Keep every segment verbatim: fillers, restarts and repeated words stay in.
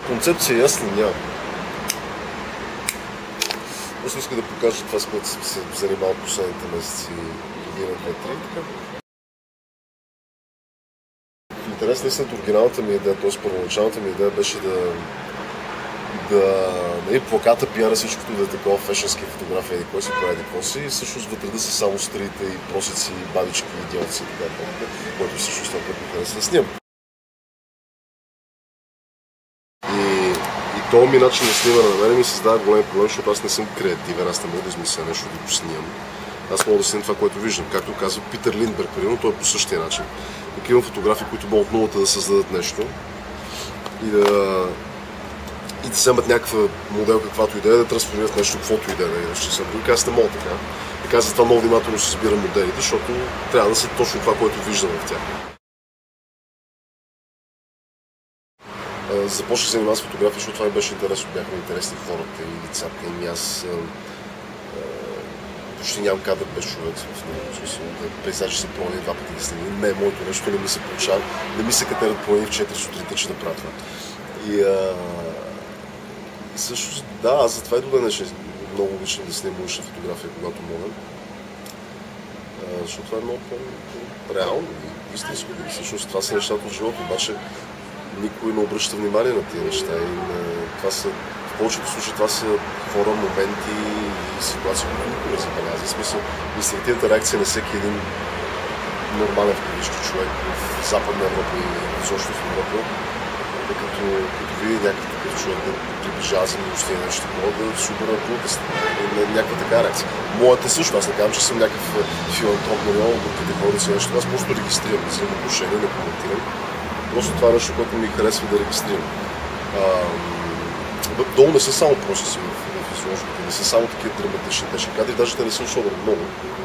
концепция ясна няма. Просто иска да покажа това, с което съм се занимавал последните месеци, година, две, три. В интерес наистина оригиналната ми идея, т.е. първоначалната ми идея беше да да нали, плаката, пиара, всичкото да е такова фешенски фотография, еди кой си прави, еди кой си, и всъщност вътре да са само стрите и просици, и бабички, и идиотци и така, което всъщност това, което ми харесва да снимам. И, и този ми начин на снимане на мен ми създава голям проблем, защото аз не съм креативен, аз не мога да измисля нещо да го снимам. Аз мога да снимам това, което виждам. Както казва Питър Линдберг, примерно, той е по същия начин. Тук имам фотографии, които могат от нулата да създадат нещо и да и да вземат някаква модел, каквато идея, да трансформират нещо, каквото идея да ще съм. Други аз не мога така. Така затова много внимателно се избирам моделите, защото трябва да са точно това, което виждам в тях. Започнах да занимавам с фотография, защото това ми беше интересно. Бяха ми интересни хората и лицата им. Аз а, а, почти нямам кадър без човек в него. Пейзажи са плани два пъти да снимам. Не е моето нещо, не ми се получава. Не ми се катерят плани в четири сутринта, че да правя това. И, а, и също, да, аз затова и до днес много обичам да снимам улична фотография, когато мога. А, защото това е много по-реално и истинско. Всъщност това са нещата от живота, обаче никой не обръща внимание на тези неща. И не, това са, в повечето случаи това са хора, моменти и ситуации, които никой не забелязва. В смисъл, инстинктивната реакция на всеки един нормален в кавички човек в Западна Европа и изобщо в Европа, като, като види някакъв такъв човек да приближава за милостта и нещо такова, да супер на някаква така реакция. Моята също, аз не казвам, че съм някакъв филантроп на много, къде хора си нещо, аз просто регистрирам, да взимам отношение, да коментирам. Просто това е нещо, което ми харесва да регистрирам. А, долу не са само процеси в изложбите, не са само такива драматични тежки кадри, даже те не са особено много.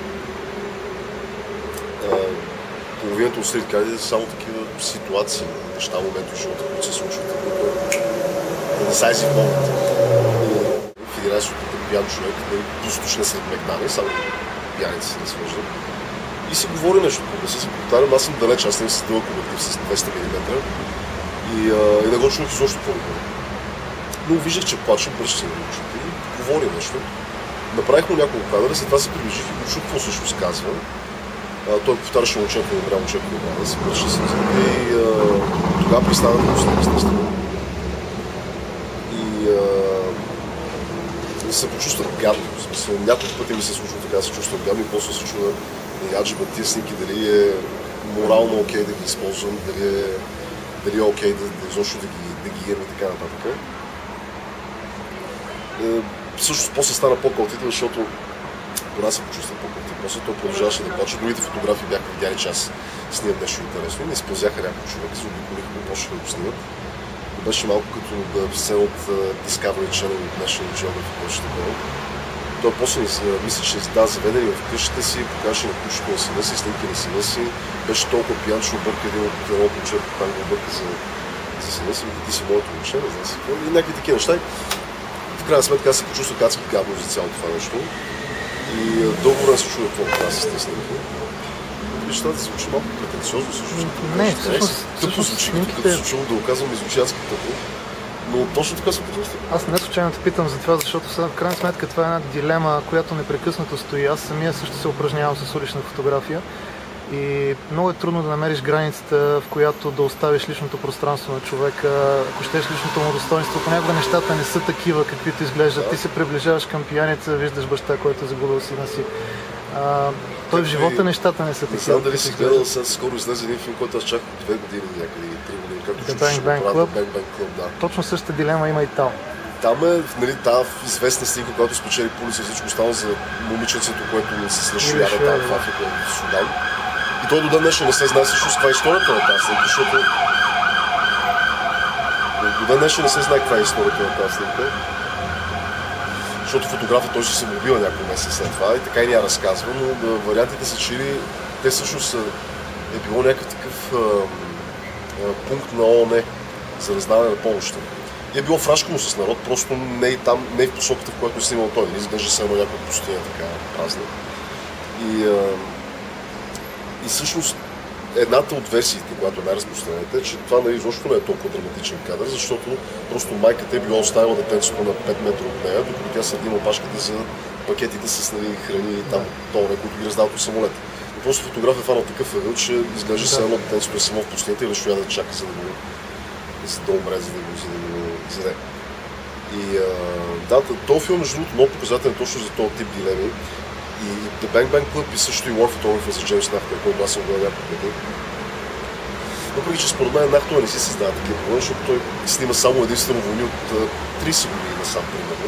А, половината от стрит кадри са само такива ситуации, неща, моменти в живота, които се случват, които е decisive moment. В единайсетото пиян човек, пустошна след Мегдани, само пияните се не свърждат. И се говори нещо, не се повтарям, аз съм далеч, аз не с дълъг обектив с двеста милиметра и, а, и не го чух изобщо по-добре. Но виждах, че плаче, бръща на очите и говори нещо. Направих му няколко кадра, след това се приближих и го чух какво всъщност казва. А, той повтаряше момчето, умря момчето, да се връща с и а, тогава пристана да го снимам, естествено. И, а, и се почувствах гадно. В смисъл, няколко пъти ми се случва така, да се чувствам гадно и после се чува и аджиба тия снимки, дали е морално окей okay да ги използвам, дали е, дали е окей okay да, да изобщо да ги, да ги имам и така нататък. Е, също после стана по-кълтител, защото тогава се почувствах по-кълтител. После той продължаваше да плаче. Другите фотографии бяха видяли, че аз снимам нещо интересно. Не изпълзяха някой човек, се обиколиха и почнаха да го снимат. И беше малко като да сцена от Discovery Channel от National Geographic, което ще такова. Той после мисля, че да, заведени в къщата си, покаже на кучето на сина си, снимки на сина си. Беше толкова пиян, че обърка един от едно момче, там го обърка за, за сина си, ти си моето момче, не знам си какво. И някакви такива неща. В крайна сметка аз се почувствах адски гадно за цялото това нещо. И дълго време се чува какво това с тези снимки. Виж, това да звучи малко претенциозно, всъщност. Не, всъщност, тъпо звучи, като звучи да го казвам, и звучи адски тъпо. Но точно така се почувствам. Аз не случайно те питам за това, защото в крайна сметка това е една дилема, която непрекъснато стои. Аз самия също се упражнявам с улична фотография и много е трудно да намериш границата, в която да оставиш личното пространство на човека, ако щеш личното му достоинство. Понякога нещата не са такива, каквито изглеждат. Да. Ти се приближаваш към пияница, виждаш баща, който е загубил сина си. А, той в живота нещата не са такива. Не знам дали си гледал, сега скоро излезе един филм, който аз чаках две години някъде и три години, както The Bang Bang Club. Bang Bang Club, да. Точно същата дилема има и там. Там е, нали, тази известна снимка, която спечели Пулицер, всичко става за момиченцето, което не се слъшоява там в Африка, в Судан. И той до ден днешен не се знае всъщност каква е историята на тази снимка, защото до ден днешен не се знае каква е историята на тази снимка. Защото фотографът той ще се мобила няколко месеца след това и така и ня разказва, но да, вариантите са чили, те всъщност е било някакъв такъв а, а, пункт на ООН за раздаване на помощта. И е било фрашкано с народ, просто не и там, не и в посоката, в която е снимал той, не изглежда се едно някаква пустиня така празна. И, а, и всъщност едната от версиите, която е най-разпространената, е, че това нали, изобщо не е толкова драматичен кадър, защото просто майката е била оставила детенцето на пет метра от нея, докато тя седи на опашката за пакетите с нали, храни и там тонове, които ги раздават от самолета. И просто фотограф е фанал такъв ъгъл, че изглежда се едно детенцето е само в пустинята и решава да чака, за да го за да умре, за да го, за да го заде. И а, да, този филм между другото много показателен точно за този тип дилеми. И The Bang Bang Club и също и War Photographer за Джеймс Нахтър, който аз съм гледал няколко пъти. Въпреки че според мен Нахтър не си създава такива проблеми, защото той снима само единствено войни от трийсет години насам, примерно.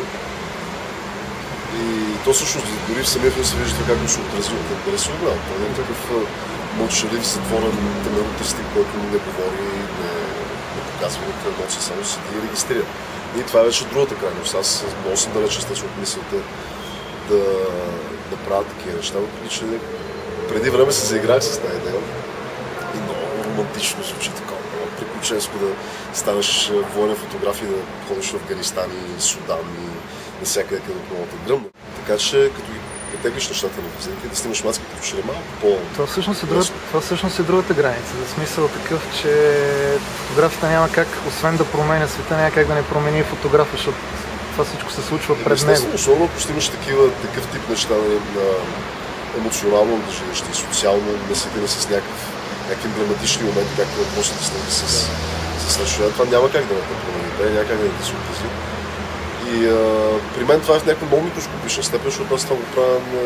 И то всъщност дори в самия филм се вижда как го се отразил от къде се огледал. Той е такъв мълчалив, затворен, тъмнотен стил, който не говори, не, не показва никаква емоция, само седи и регистрира. И това е вече другата крайност. Аз много съм далеч естествено от мисълта да, да правя такива неща, въпреки че преди време се заиграх с тази идея и много романтично звучи такова, много приключенско да станеш военен фотограф и да ходиш в Афганистан и Судан и навсякъде където много те гръмна. Така че като ги претеглиш нещата на визитите и да снимаш мацки като че ли малко по... Това всъщност, е друга, това всъщност е другата граница. За смисъл такъв, че фотографията няма как, освен да променя света, няма как да не промени фотографа, защото това всичко се случва пред него. Естествено, особено ако снимаш такива, такъв тип неща на емоционално ангажиращи и социално наситени с някакъв, някакви драматични моменти, както въпросите снимки с, с нещо. Това няма как да не те промени, няма как да не те се отрази. И а, при мен това е в някаква много микроскопична степен, защото аз това го правя, не,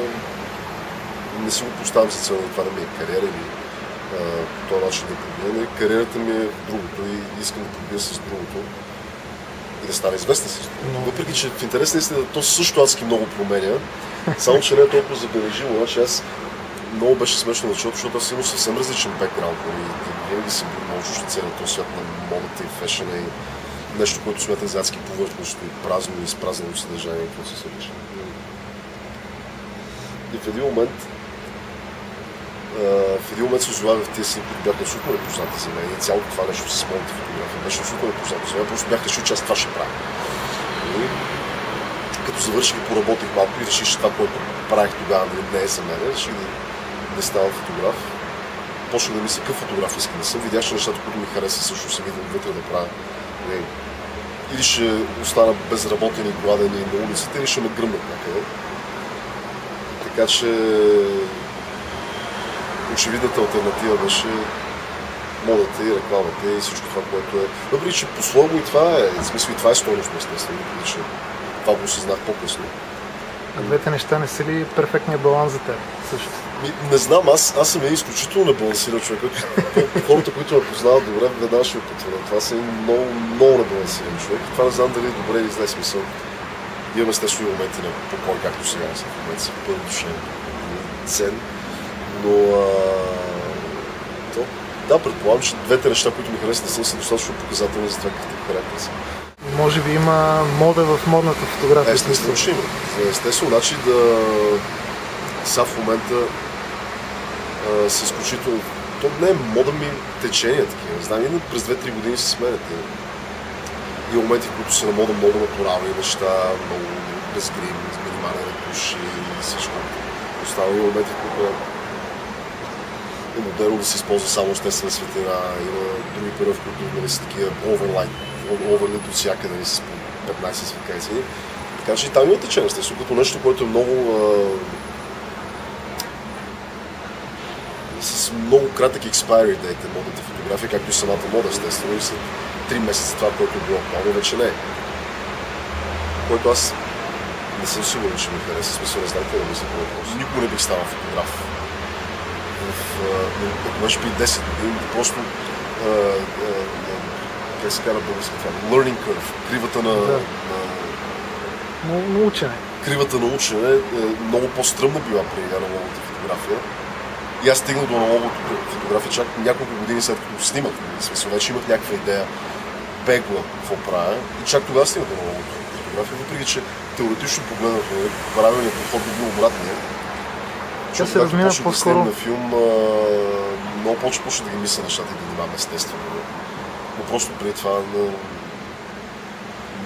не си го поставям за цел, това да ми е кариера или а, по този начин да пробия. Кариерата ми е в другото и искам да пробия с другото и да стане известен с другото. Въпреки че в интерес на истина, то също адски много променя, само че не е толкова забележимо, значи аз много беше смешно началото, защото аз имам съвсем различен бекграунд и винаги съм бил много чуждицен на този свят на модата и фешена и нещо, което смятах за адски повърхностно и празно и изпразнено съдържание, какво се съдържа. И в един момент в един момент се озовах в тези снимки, които бяха абсолютно непознати за мен и цялото това нещо с моята фотография беше абсолютно непознато за мен, просто бях решил, че аз това ще правя. И като завърших и поработих малко и реших, че това, което правих тогава не е за мен, реших да, да ставам фотограф. Почнах да мисля какъв фотограф искам да съм, видях, че нещата, които ми хареса, също съм идвал вътре да правя. Или ще остана безработен и гладен и на улицата, или ще ме гръмнат някъде. Така че очевидната алтернатива беше модата и рекламата и всичко това, което е. Въпреки че по-своему и това е, в смисъл и това е стойностно, естествено, въпреки че това го осъзнах по-късно. А двете неща не са ли перфектният баланс за теб също? Ми, не знам, аз, аз съм един изключително небалансиран човек. Хората, които ме познават добре, веднага ще потвърдят. Това съм много, много небалансиран човек. Това не знам дали е добре или зле смисъл. Имаме естествено моменти на покой, както сега са в момента си пълно душен, цен. Но а... то, да, предполагам, че двете неща, които ми харесват, да съм са достатъчно показателни за това какъв характер са. Може би има мода в модната фотография. Естествено, че има. Естествено, значи да сега в момента а, са изключително... То не е мода ми течения такива. Не знам, и през две-три години се сменят. И моменти, в които са на мода много натурални неща, много без грим, минимален ретуш и всичко остава. И моменти, в които е модерно да се използва само естествена светлина. Има други периоди, в които нали, са такива оверлайт, оверлит от всякъде, нали, с петнайсет светкайци. Така че и там има течение, естествено, като нещо, което е много а, с много кратък expiry date е модната фотография, както и самата мода, естествено, и след три месеца това, което е било плавно, вече не е. Което аз не съм сигурен, че ми хареса, смисъл, не знам какво да мисля по въпрос. Никога не бих станал фотограф. В, може би десет години, просто а, а, как се кара български това? Learning curve, кривата на... Да. на... на учене. Кривата на учене е много по-стръмна била при аналоговата фотография. И аз стигнах до аналоговата фотография чак няколко години след като снимах. В смисъл, вече имах някаква идея бегла какво правя и чак тогава стигнах до аналоговата фотография, въпреки че теоретично погледнато, правилният подход би бил обратния. Тя се размина по-скоро. На филм, много повече почна да ги мисля нещата и да внимавам естествено. Но просто преди това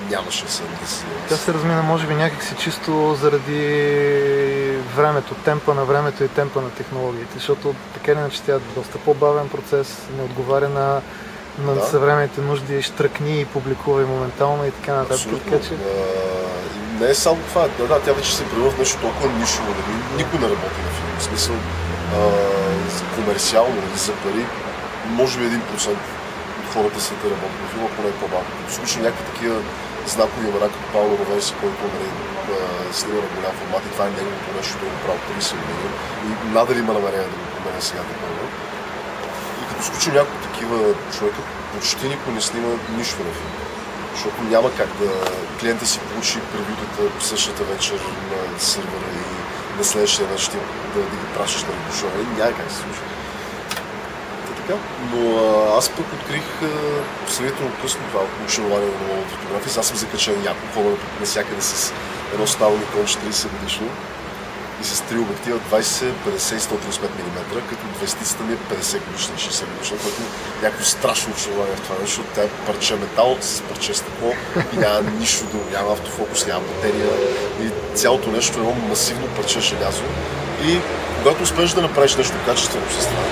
нямаше да се да се Тя се размина, може би, някакси чисто заради времето, темпа на времето и темпа на технологиите, защото така или иначе тя е доста по-бавен процес, не отговаря на, на да. съвременните нужди, штръкни и публикувай моментално и така нататък. Абсолютно. Така, че... А, не е само това, да, да, тя вече се превърна в нещо толкова нишово, нали? Никой не работи на филм, в смисъл а, комерциално или за пари, може би един процент от хората са да работят на филма, поне по-малко. В случай някакви такива знакови имена, като Пауло Ровенси, който нали, снима на голям формат и това е неговото нещо, да го прави трийсет години и надали има намерение да го променя сега такова. И като случим няколко такива човека, почти никой не снима нищо на филм. Защото няма как да клиента си получи превютата по същата вечер на сървъра и на следващия начин да, да ги пращаш на регушона. Няма как да се случи. Така. Но а, аз пък открих сравнително късно това ученование на новата фотография. Аз съм закачен няколко хора навсякъде с едно старо Nikon четирийсет годишно и с три обектива двайсет, петдесет и сто и трийсет и пет милиметра, като двайсетицата ми е петдесет годишна и шейсет годишна, което е някакво страшно ученование в това, защото тя е парче метал с парче стъкло и няма нищо друго, няма автофокус, няма батерия и цялото нещо е едно масивно парче желязо. И когато успееш да направиш нещо качествено с това,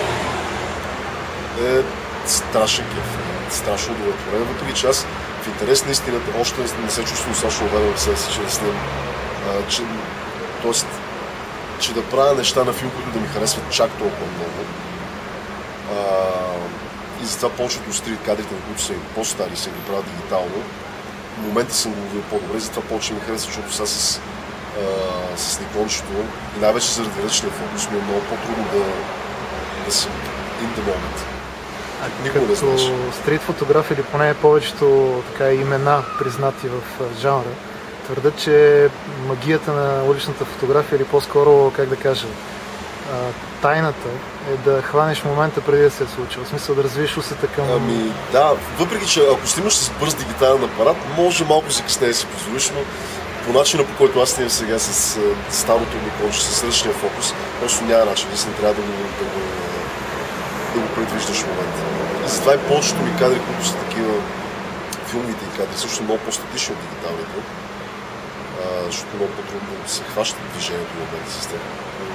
е страшен кеф, е страшно удовлетворен, въпреки че аз в интерес на истината още не се чувствам достатъчно уверен в себе си, че да снимам, че, тоест, че да правя неща на филм, които да ми харесват чак толкова много. А, и затова повечето от стрит кадрите, на които са им по-стари, се ги правят дигитално. В момента съм го увидил по-добре, затова повече ми харесва, защото сега с, а, с Никончето и най-вече заради ръчния фокус ми е много по-трудно да, да съм in the moment. А като стрит фотограф или поне повечето така, имена, признати в жанра, твърдят, че магията на уличната фотография или по-скоро, как да кажа, тайната е да хванеш момента преди да се е случил. В смисъл да развиеш усета към... Ами да, въпреки че ако снимаш с бърз дигитален апарат, може малко закъснее да си позволиш, но по начина, по който аз снимам сега с старото Nikon, с ръчния фокус, просто няма начин, не трябва да го, да го, да го предвиждаш в момента. И затова и повечето ми кадри, които са такива, филмите и кадри, също много по-статични от дигиталните, а, защото много по-трудно се хващат движението в момента с тях.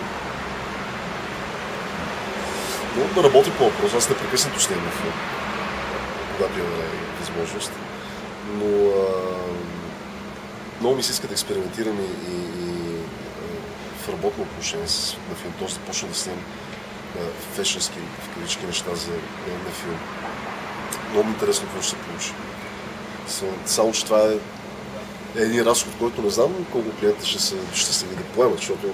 Но да работи по въпрос, аз непрекъснато снимам филм, когато имаме възможност. Но а, много ми се иска да експериментирам и, и, и в работно отношение с, на филм, т.е. да почна да снимам фешенски, в кавички неща за на филм. Много ми интересно какво ще се получи. Само, че това е един разход, който не знам колко клиента ще се щастливи да поемат, защото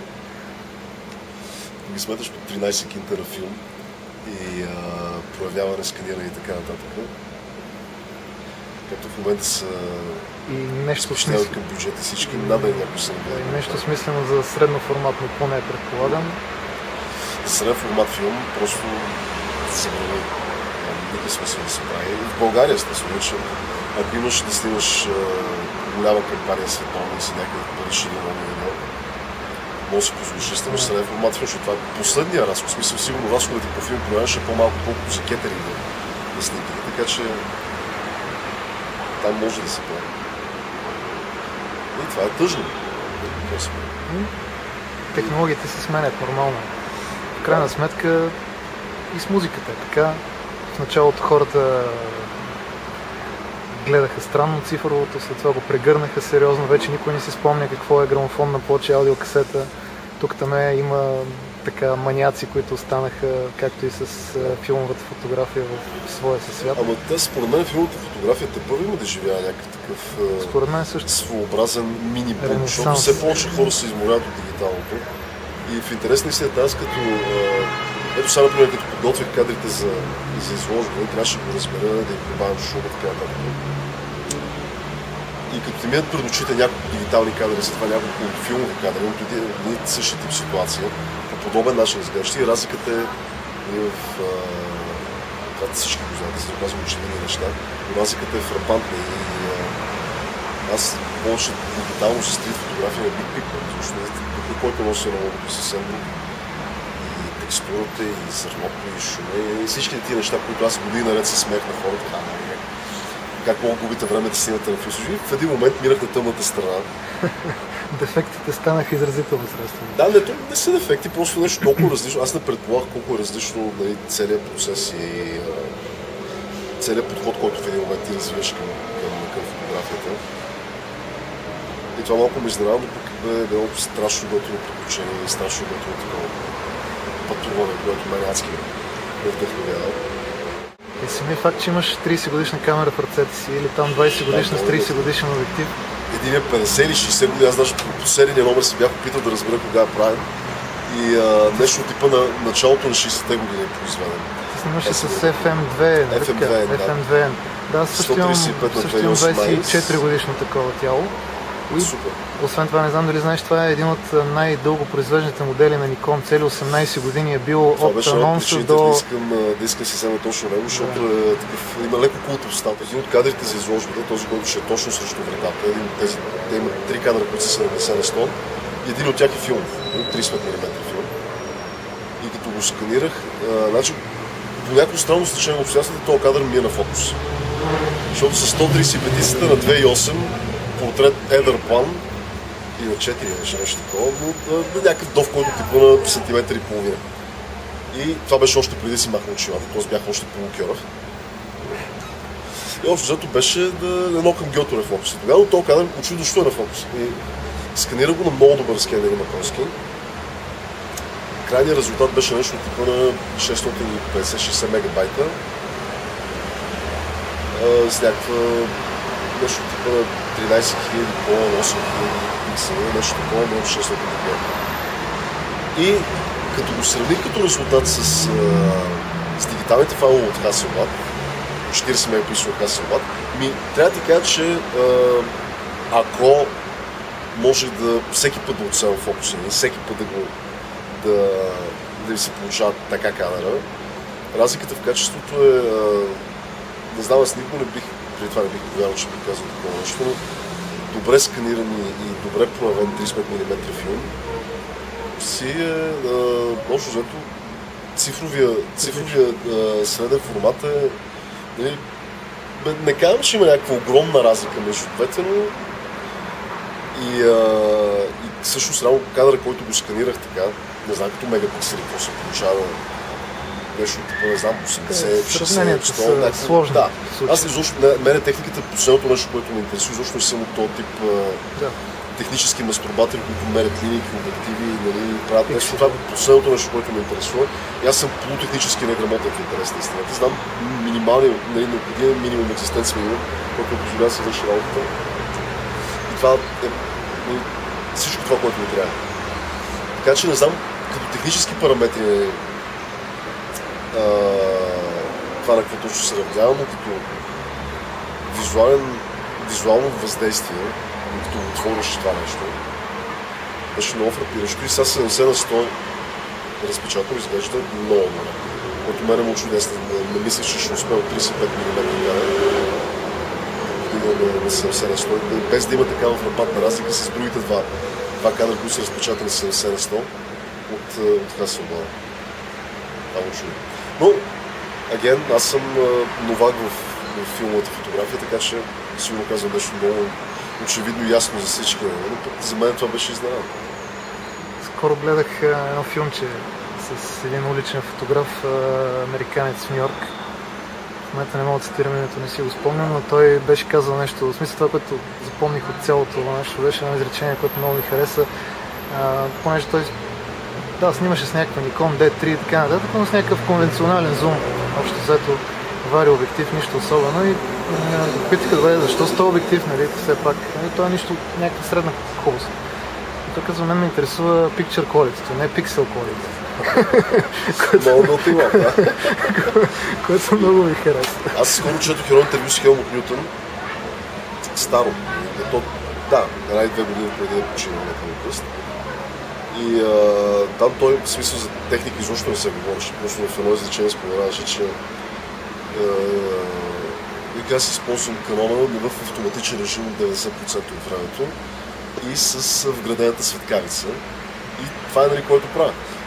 ги сметаш по тринайсет кинта на филм и а, проявяване, сканиране и така нататък. Както в момента са и нещо спущават към бюджети всички, надали някой са и нещо смислено за средноформатно поне, предполагам. За среден формат филм просто се прави. Никакъв смисъл да се прави. В България естествено, че ако имаш да снимаш а, голяма кампания световна и си някъде париш или много едно, може да си позволиш да снимаш среден формат филм, защото това е последния разход. В смисъл, сигурно разходите по филм проявяваш е по-малко, колкото за кетеринг да, да снимки. Така че там може да се прави. И това е тъжно. Технологиите се сменят нормално. В крайна сметка и с музиката е така. В началото хората гледаха странно цифровото, след това го прегърнаха сериозно. Вече никой не си спомня какво е грамофонна плоча, аудиокасета. Тук там е, има така маняци, които останаха, както и с филмовата фотография в своя си свят. Ама те, според мен, филмовата фотография те първо има да живее някакъв такъв според мен също своеобразен мини-бум, защото все повече хора се изморяват от дигиталното. И в интерес на истината, аз като... Ето сега, например, като подготвих кадрите за, за изложение, трябваше да го разбера, да им прибавям шума, така нататък. И като ти минат пред очите няколко дигитални кадри, след това няколко филмови кадри, но преди един същия тип ситуация, по подобен начин изглеждаш и разликата е в... Това всички го знаят, за да казвам очевидни неща, но разликата е фрапантна и аз повече дигитално с стрит фотография не бих пикнал, защото тук, който носи на логото съвсем друг. И текстурата, и зърното, и шума, и всички тия неща, които аз години наред се смех на хората. как мога губите време да снимате на филм служби. В един момент мирах на тъмната страна. Дефектите станаха изразително средство. Да, не, то не са дефекти, просто нещо толкова различно. Аз не предполагах колко е различно, нали, целият процес и а, целият подход, който в един момент ти развиваш към, към, към фотографията. И това малко ме изненадва, но пък бе било страшно готино приключение и страшно готино такова пътуване, което мен адски ме вдъхновява. И самия факт, че имаш трийсет годишна камера в ръцете си или там двайсет годишна с трийсет годишен обектив. Един е петдесет или шейсет години, аз даже по серийния номер си бях опитал да разбера кога е правен. И а, нещо от типа на началото на шейсетте години е произведен. Ти снимаше с Еф Ем две, Еф Ем две, Еф Ем две. Да, също имам, също имам двайсет и четири годишно такова тяло. И, супер. Освен това, не знам дали знаеш, това е един от най-дълго произвежданите модели на Никон. Цели осемнайсет години е бил това от анонса до... Да искам, да искам си взема точно него, защото да. е такъв, има леко култов статус. Един от кадрите за изложбата, този, който ще е точно срещу вратата, един от тези, те имат три кадра, които са седемдесет на сто, и един от тях е филм, трийсет милиметра филм. И като го сканирах, а, значи, по някакво странно стечение на обстоятелствата, този кадър ми е на фокус. Защото с сто трийсет и пет на две и осем портрет едър план и на четири беше нещо такова, но на някакъв дов, който типа на сантиметър и половина. И това беше още преди си махна очилата, т.е. бях още полукьорав. И общо взето беше да едно към Гьото на фокус. Тогава този кадър очудващо е на фокус. И сканира го на много добър скенер японски. Крайният резултат беше нещо типа на шестстотин и петдесет до шейсет мегабайта. С някаква нещо типа на тринайсет хиляди по осем хиляди пиксела, нещо такова, но шестстотин мегабайта. И като го сравних като резултат с, с дигиталните файлове от Hasselblad, четирийсет мегапиксела от Hasselblad, ми трябва да ти кажа, че ако може да всеки път да отсева фокуса ни, всеки път да го да, да ви се получава така кадъра, разликата в качеството е, не знам, аз никога не бих, преди това не бих повярвал, че бих казал такова нещо, но добре сканиран и добре проявен трийсет милиметра филм си е, общо взето, цифровия, цифровия а, среден формат е, нали, не казвам, че има някаква огромна разлика между двете, но и, а, и всъщност реално кадъра, който го сканирах така, не знам като мегапиксели, какво се получава, нещо типа, не знам, осемдесет, шейсет, сто, някакво. Сложни. Да, аз изобщо, мене техниката е последното нещо, което ме интересува, изобщо не съм от този тип да. технически мастурбатори, които мерят линии, обективи, нали, правят нещо. Това е последното нещо, което ме интересува. И аз съм полутехнически неграмотен в интерес на истината. Знам минималния, нали, необходим минимум екзистенц минимум, който позволява да се върши работата. И това е нали, всичко това, което ми трябва. Така че не знам, като технически параметри а, това на какво точно се равнява, но като визуален, визуално въздействие, като отвориш това нещо, беше много фрапиращо и сега седемдесет на сто разпечатано изглежда много добре. Което мене му чудесно. Не, не мисля, че ще успея от трийсет и пет милиметра на седемдесет на сто, без да има такава фрапантна разлика с другите два, два кадра, които са разпечатани с седемдесет на сто от, от Hasselblad. Това му чудо. Но, аген, аз съм новак в, в филмовата фотография, така че сигурно казвам нещо много очевидно и ясно за всички, но пък за мен това беше изненада. Скоро гледах едно филмче с един уличен фотограф, американец в Ню Йорк. В момента не мога да цитирам името, не си го спомням, но той беше казал нещо, в смисъл това, което запомних от цялото нещо, беше едно изречение, което много ми хареса, а, понеже той да, снимаше с някаква Nikon Ди три и така нататък, но с някакъв конвенционален зум, общо взето вари обектив, нищо особено и питаха, добре, защо с този обектив, нали, все пак, нали, това е нищо, някаква средна хубост. И той казва, мен ме интересува picture quality, не pixel quality. Много да отива, да. Което много ми хареса. Аз скоро четох едно интервю с Хелмут Нютон, старо, то, да, една и две години преди да почина на пръст. И а, там той, в смисъл за техника изобщо не се говореше, просто в едно изречение споменаваше, че вика аз използвам канона в автоматичен режим деветдесет процента от времето и с вградената светкавица. И това е нали, което правя.